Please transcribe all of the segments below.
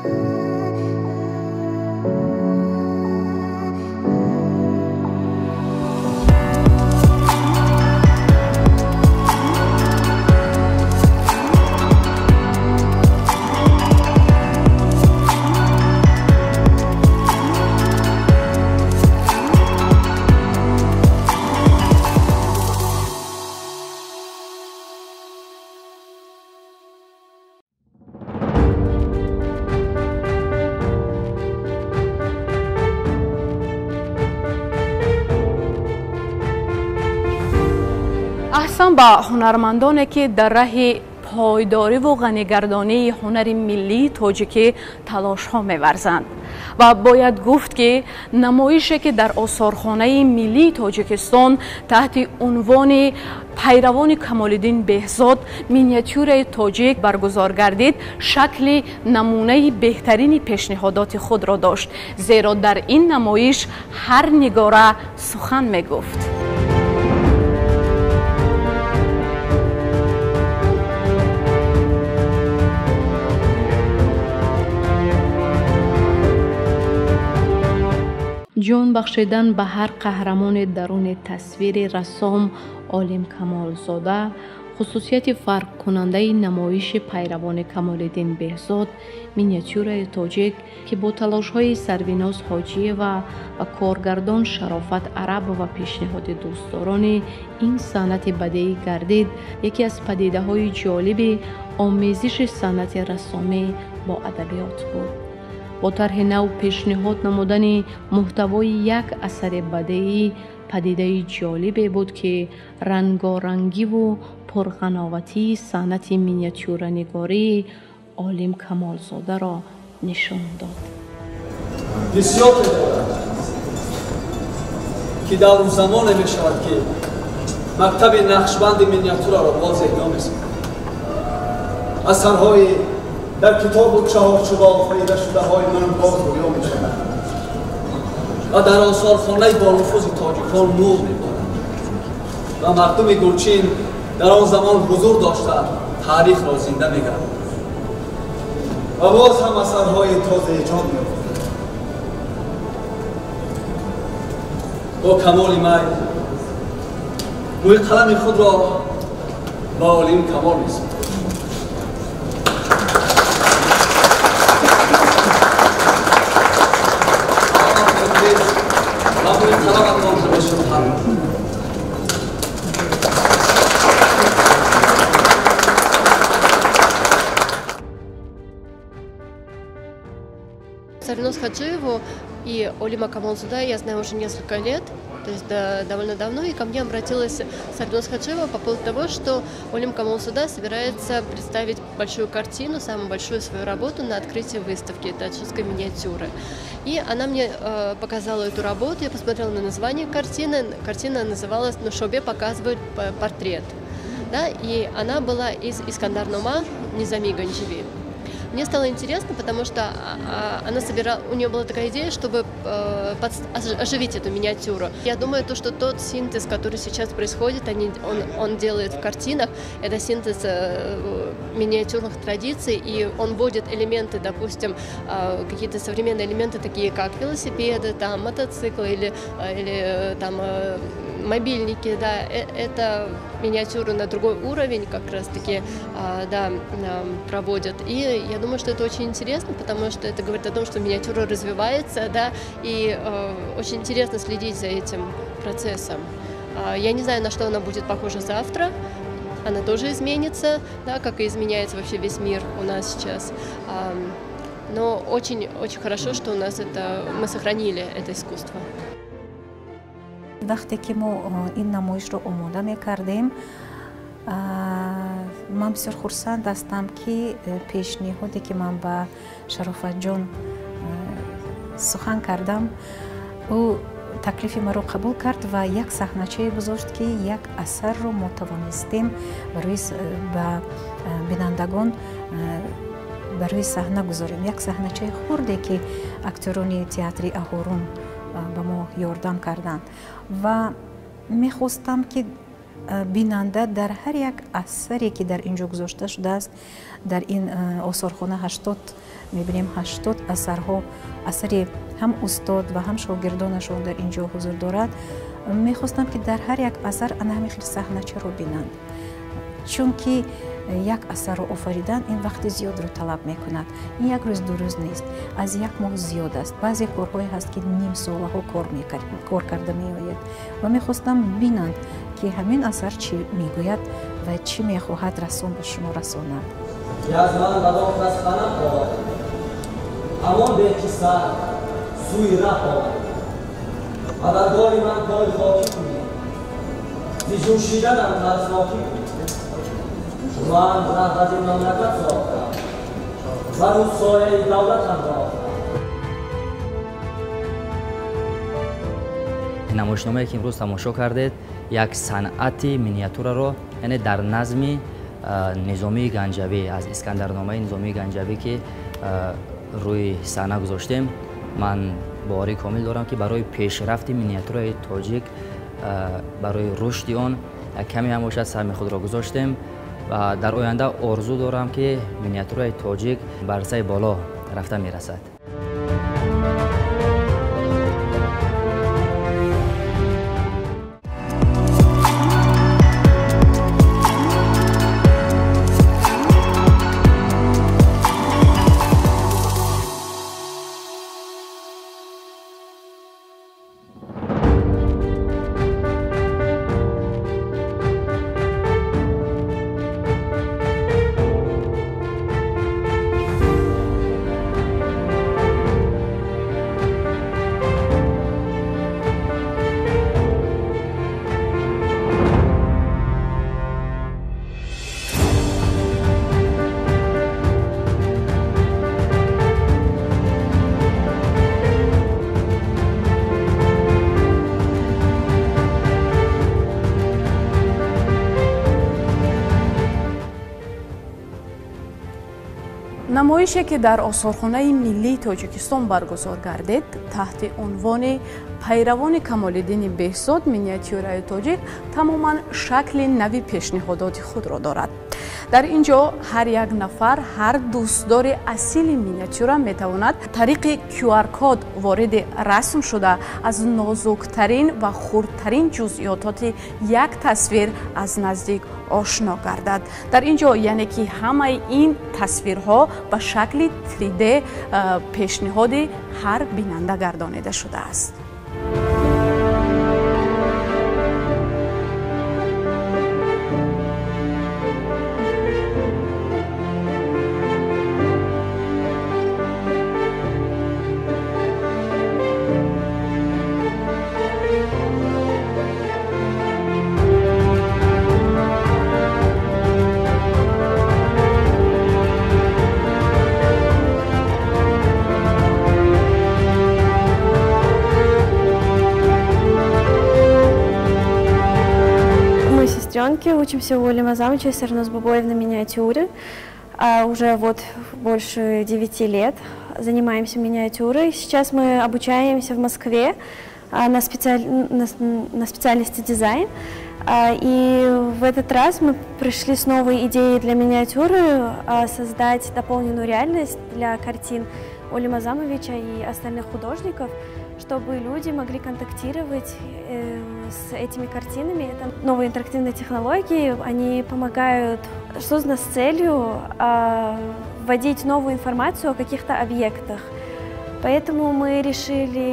احسان با هنرمندانی که در راه پایداری و غنی‌گردانی هنر ملی تاجیکی تلاش ها می‌ورزند و باید گفت که نمایشی که در آثارخانه ملی تاجیکستان تحت عنوان پیروان کمال‌الدین بهزاد مینیاتور تاجیک برگزار گردید شکل نمونه بهترین پیشنهادات خود را داشت، زیرا در این نمایش هر نگاره سخن می‌گفت. جان بخشیدن به هر قهرمان درون تصویر رسام عالم کمالزاده خصوصیت فرق کننده نمایش پیروان کمال‌الدین بهزاد مینیاتور تاجیک که با تلاش های سرویناز حاجی و کارگردان شرافت عرب و پیشنهاد دوستداران این صنعت بدیعی گردید یکی از پدیده های جالب آمیزش صنعت رسامی با ادبیات بود. با طرح نو پیشنهاد نمودن محتوای یک اثر بدیعی پدیده جالبی بود که رنگارنگی و پرغناوتی صنعت مینیاتورنگاری عالم کمالزاده را نشان داد. بسیار که در اون زمان می شود که مکتب نقشبند مینیاتور را باز اعلام است. اثرهای در کتاب چهارچوب آفریده شده های من باز رویا می شود و در آثارخانه با نفوذ تاجیکان نور می بارد و مردم گلچین در آن زمان حضور داشته تاریخ را زنده می گردد و باز هم اثرهای تازه ایجاد می آورد. با کمال میل روی قلم خود را با عالم کمال می سپارم. Сарвиноз Хаджиеву и Олима Камалзаде я знаю уже несколько лет, то есть довольно давно, и ко мне обратилась Сарвиноз Хаджиева по поводу того, что Олим Камалзаде собирается представить большую картину, самую большую свою работу на открытии выставки таджикской миниатюры. И она мне показала эту работу, я посмотрела на название картины, картина называлась «Нушобе показывает портрет», да, и она была из Искандар-Нума Низами Ганджеви. Мне стало интересно, потому что у нее была такая идея, чтобы оживить эту миниатюру. Я думаю, что тот синтез, который сейчас происходит, он делает в картинах, это синтез миниатюрных традиций, и он вводит элементы, допустим, какие-то современные элементы, такие как велосипеды, там, мотоциклы или там, мобильники, да, это миниатюры на другой уровень как раз-таки да, проводят. И я думаю, что это очень интересно, потому что это говорит о том, что миниатюра развивается, да, и очень интересно следить за этим процессом. Я не знаю, на что она будет похожа завтра. Она тоже изменится, да, как и изменяется вообще весь мир у нас сейчас. Но очень хорошо, что у нас мы сохранили это искусство. وقتی که ما این نمایش رو آماده می‌کردیم من بسیار خرسند هستم که پیشنهادی که من به شرافت جان سخن کردم او تکلیف ما رو قبول کرد و یک صحنه‌چه گذاشت که یک اثر رو ما توانستیم برای بینندگان برای صحنه گذاریم. یک صحنه‌چه خردی که اکتوران تئاتر اهورون به ما یاردم کردند و میخواستم که бинанда дар ҳар як асаре ки дар инҷо гузошта шудааст, дар ин осорхона 80 мебинем 80 асарҳо, асари ҳам устод ва ҳам шогирдонашон дар инҷо ҳузур дорад. мехостам ки дар ҳар як асар ана ҳамин хел саҳначаро бинанд, чунки як асарро офаридан ин вақти зиёдро талаб мекунад. ин як рӯз ду рӯз нест, аз як моҳ зиёд аст. баъзе корҳое ҳаст ки нимсолаҳо кор карда меояд ва мехостам бинанд ки ҳамин асар чӣ мегӯяд ва чӣ мехоҳад рассон ба шумо расонад. ҳамон беқисар сӯи раҳ омад ва дар дори ман кори хокӣ кунед, зи ҷӯшиданам тарснокӣ кунед. ман раҳбари мамлакат сохтам ва рӯзсояи давлатам рафтам. намоишномае ки имрӯз тамошо кардед, як санъати миниатюраро, яъне дар назми низомии ганҷавӣ, аз искандарномаи низомии ганҷавӣ ки рӯи саҳна гузоштем. ман боварии комил дорам ки барои пешрафти миниатюраи тоҷик, барои рушди он каме ҳам бошад саҳми худро гузоштем ва дар оянда орзу дорам ки миниатюраи тоҷик бар саи боло рафта мерасад. намоише ки дар осорхонаи миллии тоҷикистон баргузор гардид таҳти унвони пайравони камолиддини беҳзод миниатюраи тоҷик тамоман шакли нави пешниҳодоти худро дорад. дар ин ҷо ҳар як нафар, ҳар дӯстдори асили миниатюра метавонад тариқи QR-код вориди расм шуда аз нозуктарин ва хурдтарин ҷузъиёти як тасвир аз наздик ошно гардад. дар ин ҷо яъне ки ҳамаи ин тасвирҳо ба шакли 3D пешниҳоди ҳар бинанда гардонида шудааст. Учимся у Оли Мазамовича и Сарнуз Бабоев на миниатюре. Уже вот больше 9 лет занимаемся миниатюрой. Сейчас мы обучаемся в Москве на специальности дизайн. И в этот раз мы пришли с новой идеей для миниатюры создать дополненную реальность для картин Оли Мазамовича и остальных художников, чтобы люди могли контактировать с этими картинами. Это новые интерактивные технологии, они помогают, созданы с целью вводить новую информацию о каких-то объектах. Поэтому мы решили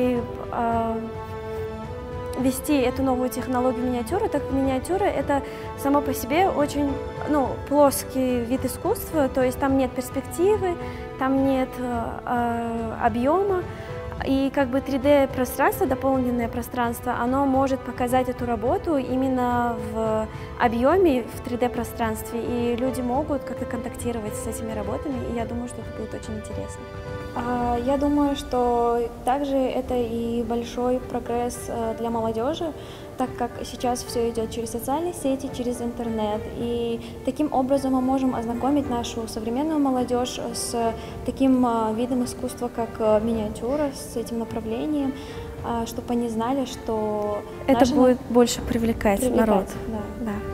ввести эту новую технологию миниатюры, так как миниатюра — это само по себе очень плоский вид искусства, то есть там нет перспективы, там нет объема. И как бы 3D-пространство, дополненное пространство, оно может показать эту работу именно в объеме, в 3D-пространстве. И люди могут как-то контактировать с этими работами, и я думаю, что это будет очень интересно. Я думаю, что также это и большой прогресс для молодежи, так как сейчас все идет через социальные сети, через интернет. И таким образом мы можем ознакомить нашу современную молодежь с таким видом искусства, как миниатюра, с этим направлением. чтобы они знали, что это будет больше привлекать народ. Да.